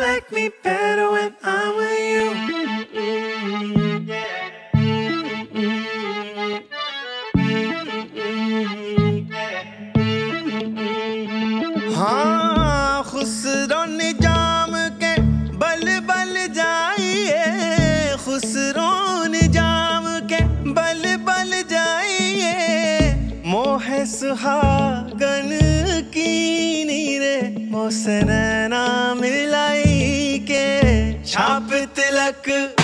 like me better when I'm with you. हाँ खुसरो निजाम के बल बल जाइए, खुसरो निजाम के बल बल जाइए, मोहे सुहागन की नीरे मोसे नैना मिलाई के छाप तिलक